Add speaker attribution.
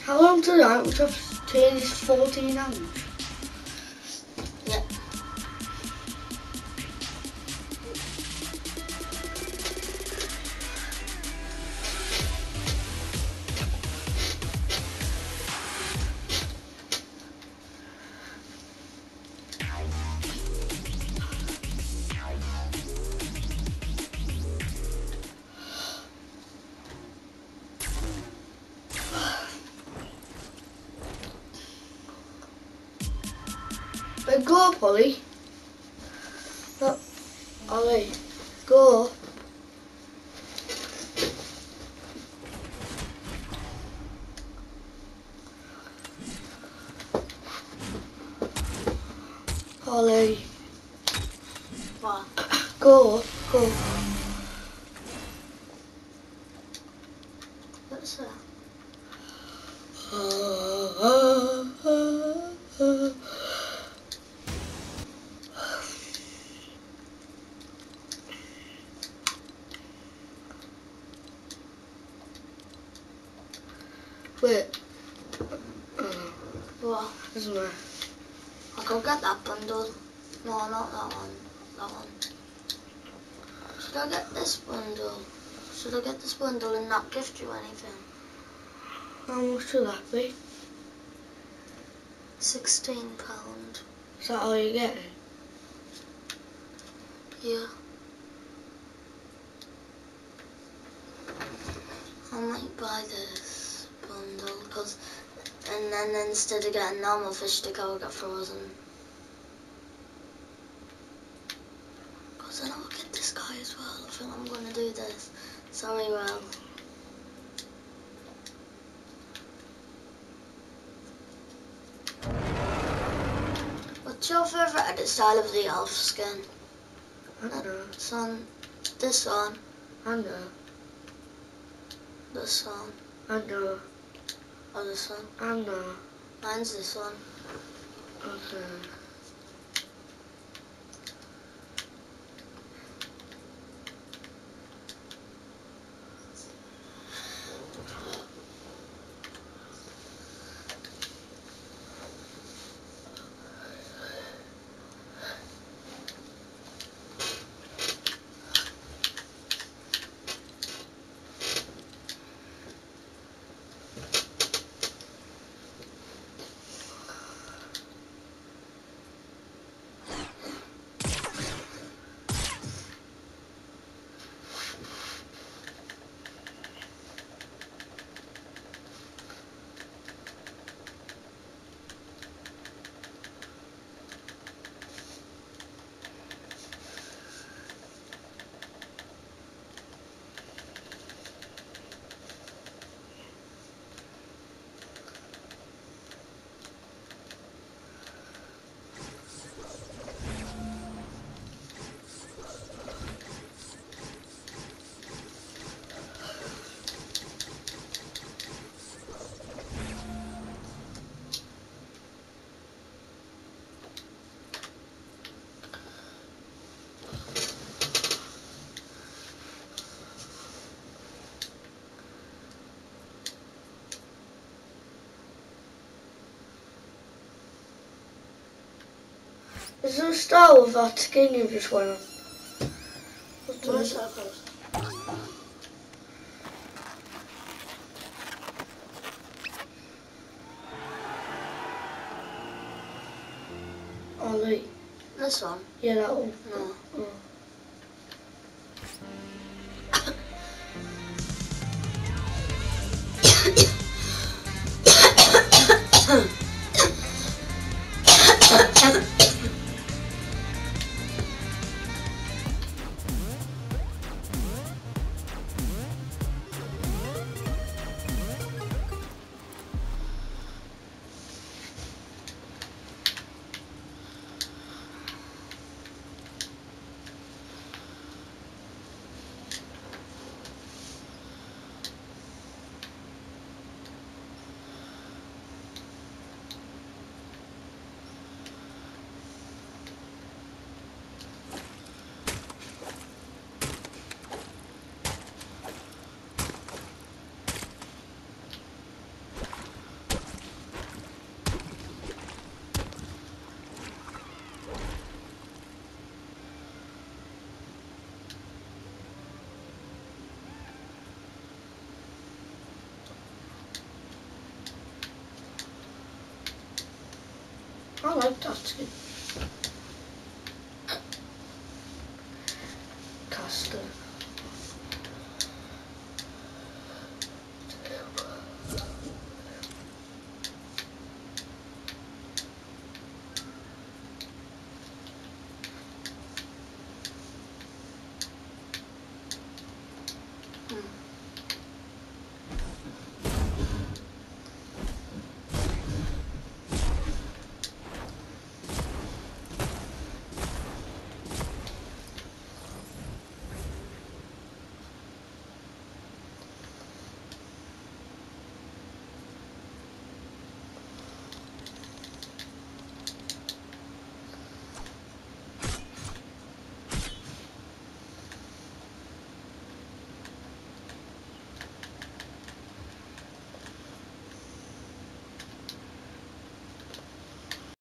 Speaker 1: How long tonight? Which I've turned is 14 hours.
Speaker 2: Yeah.
Speaker 1: But go, Polly. No, Ollie, go. Ollie,
Speaker 2: What?
Speaker 1: go, go.
Speaker 2: What's that?
Speaker 1: Wait.
Speaker 2: What?
Speaker 1: Doesn't matter.
Speaker 2: I'll go get that bundle. No, not that one. That one. Should I get this bundle? Should I get this bundle and not gift you anything?
Speaker 1: How much will that be?
Speaker 2: £16.
Speaker 1: Is that all you're getting?
Speaker 2: Yeah. I might buy this bundle and then instead of getting normal fish stick, I will get frozen. Because then I'll get this guy as well. I think I'm going to do this. Sorry, well. What's your favourite edit style of the elf skin?
Speaker 1: I don't know.
Speaker 2: This one. This one.
Speaker 1: I know.
Speaker 2: This one.
Speaker 1: I know.
Speaker 2: Or this one.
Speaker 1: I know.
Speaker 2: Mine's this one.
Speaker 1: Okay. Is there a star with that skin you just went on?
Speaker 2: Where's that close?
Speaker 1: Ollie.
Speaker 2: This one?
Speaker 1: Yeah, that one.
Speaker 2: No.
Speaker 1: Oh. I like that skin.